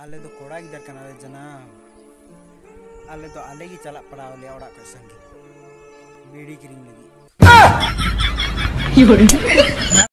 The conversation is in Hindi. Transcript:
आले तो कोड़ा गिदर कना ले जना आले तो आले की चला पड़ा ले ओड़ा कर संगे बीड़ी क्रीम लगी